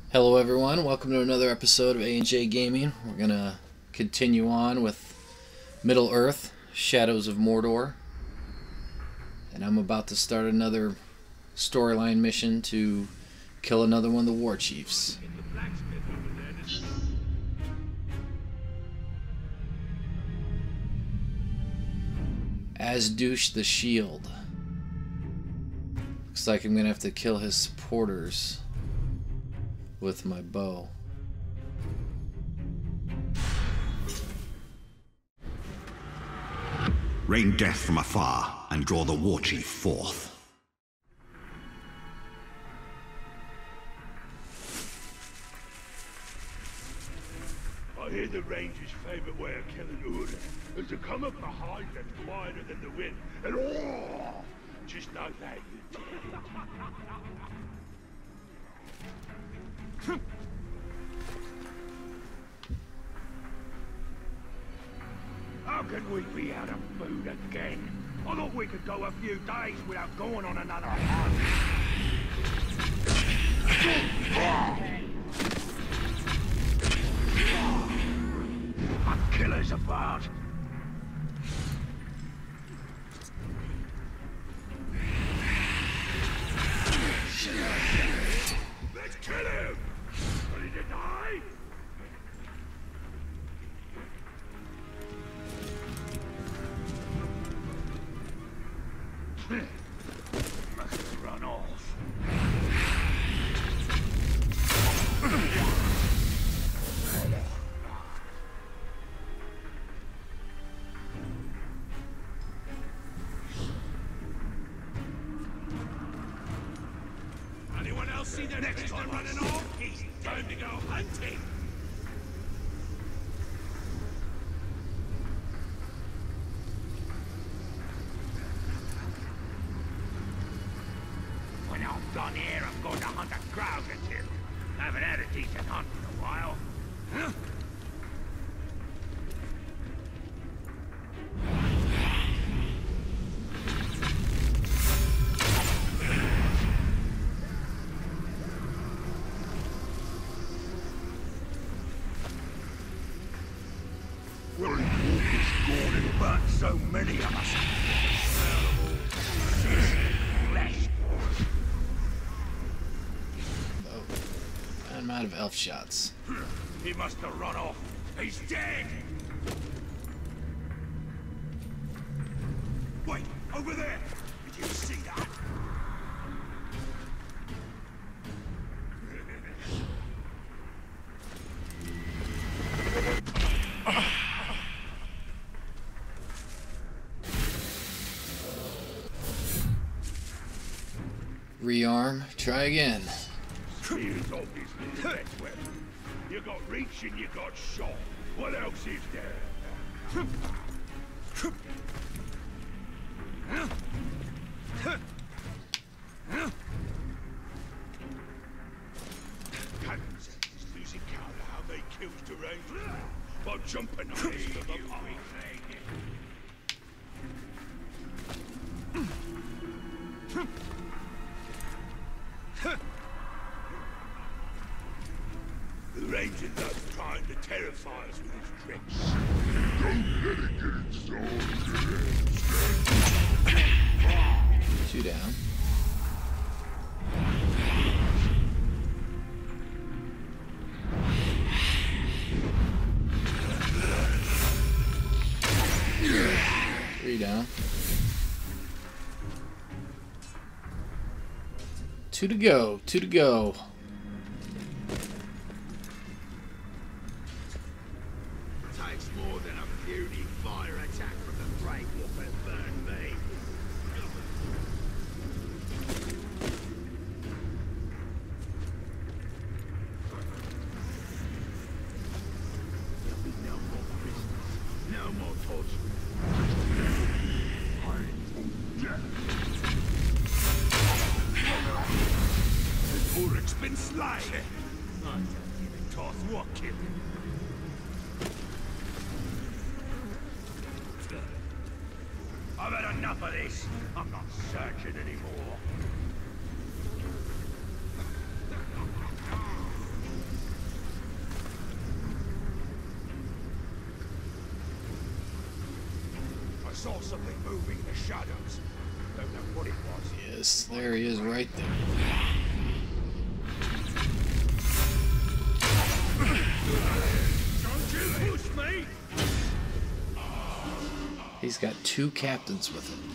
Hello everyone, welcome to another episode of A&J Gaming. We're going to continue on with Middle-earth, Shadows of Mordor. And I'm about to start another storyline mission to kill another one of the war chiefs. Asdoush the Shield. Looks like I'm going to have to kill his supporters with my bow. Rain death from afar and draw the war chief forth. I hear the Ranger's favourite way of killing Uruk is to come up behind them quieter than the wind and just know that you did. How can we be out of food again? I thought we could go a few days without going on another hunt. My killer's apart. Let's kill him! Ready to die? Must have run off. Anyone else see the next one running off? He's time to go hunting. When I'm done here, I'm going to hunt a grouse or two. Haven't had a decent hunt in a while. Huh? Well, it's gone and burnt so many of us. Flesh. Oh, I'm out of elf shots. He must have run off. He's dead! Wait, over there! Did you see that? Rearm, try again. Here's obviously the best weapon. You got reach and you got shot. What else is there? Heavens, it's losing count of how they kills the Ranger. By jumping on it to the pie. The Ranger loves trying to terrify us with his tricks. Don't let it get inside. Two down. Three down. Two to go. Two to go. Takes more than a puny fire attack from the Great Wolf and burn me. There'll be no more prisoners, no more torture. Uruk's been slain. I don't give a toss what killed him. I've had enough of this. I'm not searching anymore. saw something moving in the shadows. Don't know what it was. Yes, there he is right there. Don't you push me! He's got 2 captains with him.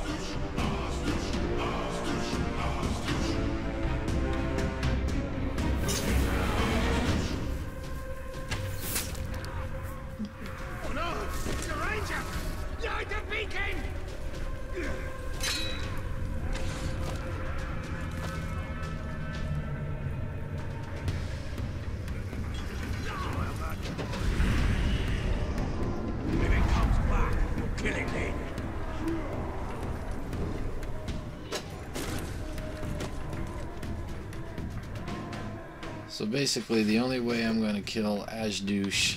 Oh no! It's a ranger! Light the beacon! If it comes back, you'll kill it then. So basically, the only way I'm going to kill Ashdouche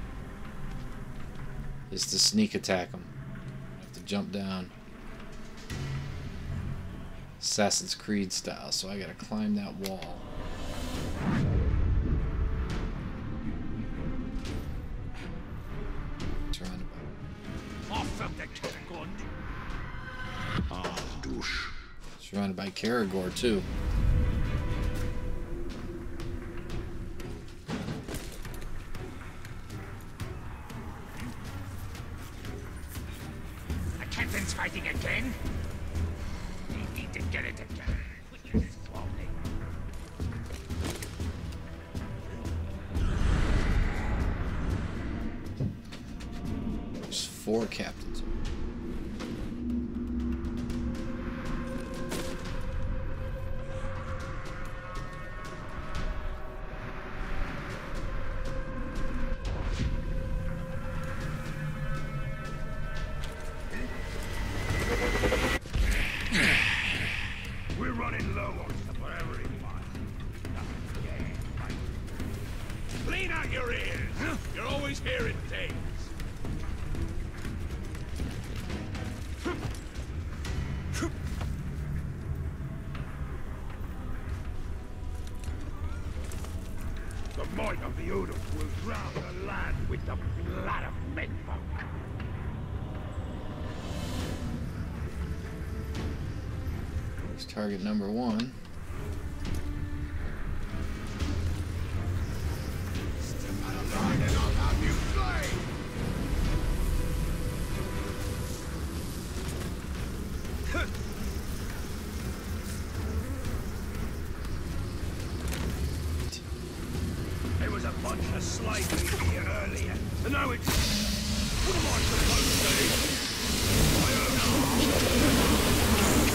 is to sneak attack him. I have to jump down. Assassin's Creed style, so I gotta climb that wall. Surrounded I felt that Caragor. surrounded by Caragor too. The captain's fighting again? We need to get it together. Which is slowly. There's 4 captains. We're running low on stuff, whatever it was. Clean out your ears! You're always hearing things. The might of the Udon will drown the land with the blood of menfolk. There's target number 1. There was a bunch of slaves here earlier, and now it's... What am I supposed to do? I don't know.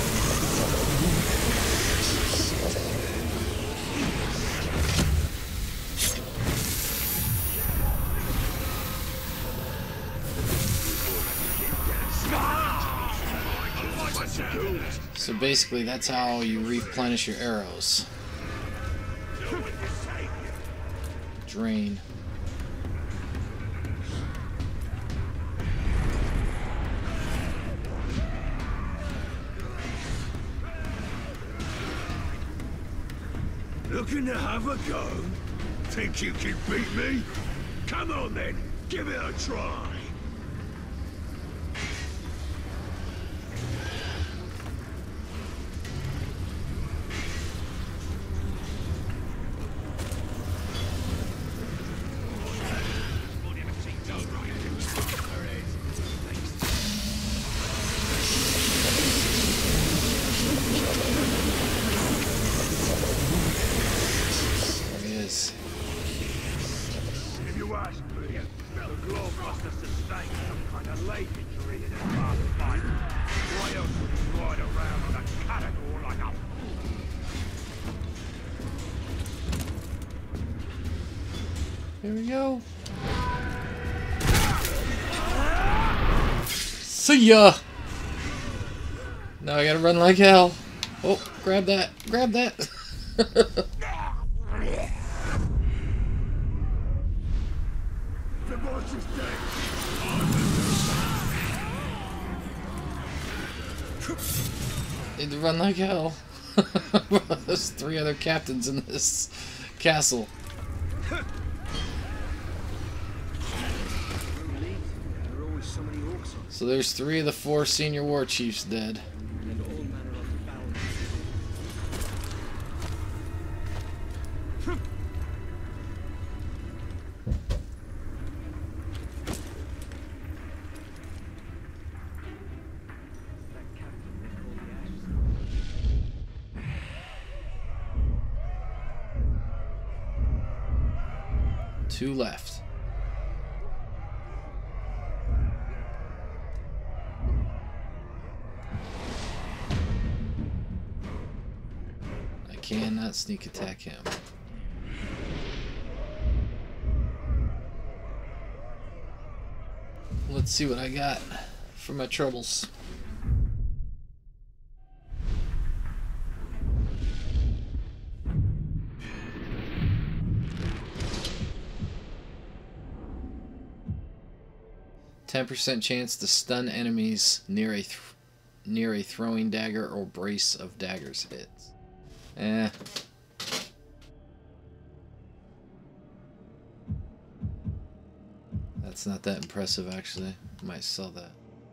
So basically, that's how you replenish your arrows. Drain. Looking to have a go? Think you can beat me? Come on then, give it a try. There he is. If you ask me, the glove must have sustained some kind of leg injury in his last fight. Why else would he ride around on a Caragor like a fool? Here we go. See ya! Now I gotta run like hell. Oh, grab that. Grab that. The boss is dead. Need to run like hell. There's 3 other captains in this castle. So there's 3 of the 4 senior war chiefs dead. And all manner of balance. That captain they call the Ashes. 2 left. I cannot sneak attack him. Let's see what I got for my troubles. %10 chance to stun enemies near a throwing dagger or brace of daggers hits. Eh. That's not that impressive, actually. Might sell that.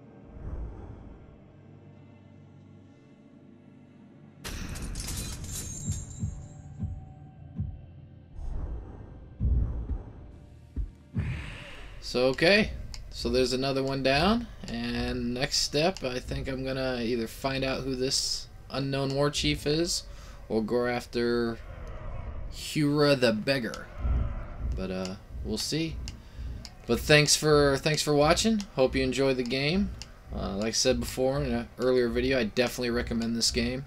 So, okay. So there's another one down, and next step, I think I'm gonna either find out who this unknown war chief is, or go after Hura the Beggar. But we'll see. But thanks for watching. Hope you enjoyed the game. Like I said before in an earlier video, I definitely recommend this game.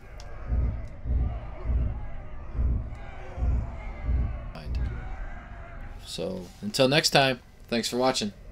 So until next time, thanks for watching.